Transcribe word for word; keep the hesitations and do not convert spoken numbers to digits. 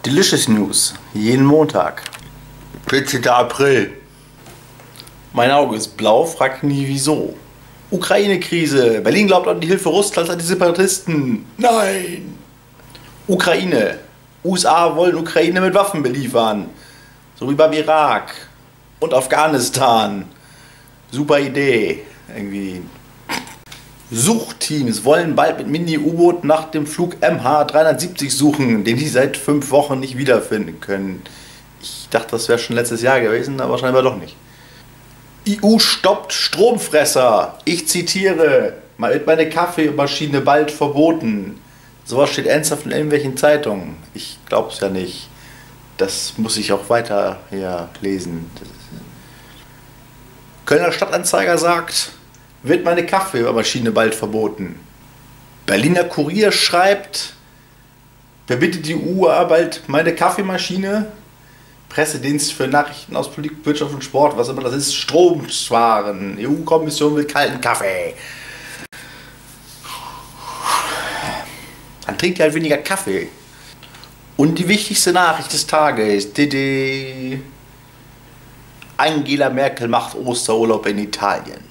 Delicious News, jeden Montag. vierzehnter April. Mein Auge ist blau, frag nie wieso. Ukraine-Krise. Berlin glaubt an die Hilfe Russlands an die Separatisten. Nein! Ukraine. U S A wollen Ukraine mit Waffen beliefern. So wie beim Irak. Und Afghanistan. Super Idee. Irgendwie. Suchteams wollen bald mit Mini-U-Boot nach dem Flug M H dreihundertsiebzig suchen, den die seit fünf Wochen nicht wiederfinden können. Ich dachte, das wäre schon letztes Jahr gewesen, aber scheinbar doch nicht. E U stoppt Stromfresser. Ich zitiere, mal wird meine Kaffeemaschine bald verboten. Sowas steht ernsthaft in irgendwelchen Zeitungen. Ich glaube es ja nicht. Das muss ich auch weiter hier lesen. Kölner Stadtanzeiger sagt, wird meine Kaffeemaschine bald verboten. Berliner Kurier schreibt, verbietet die U A bald meine Kaffeemaschine. Pressedienst für Nachrichten aus Politik, Wirtschaft und Sport, was immer das ist, Strom sparen. E U-Kommission will kalten Kaffee. Dann trinkt ihr halt weniger Kaffee. Und die wichtigste Nachricht des Tages, Didi. Angela Merkel macht Osterurlaub in Italien.